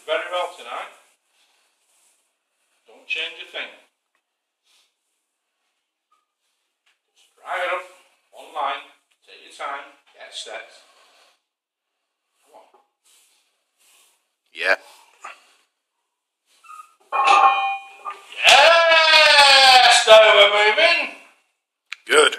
very well tonight. Don't change a thing. Just drive it up, one line, take your time, get set. Come on. Yeah. Yes! Now we're moving. Good.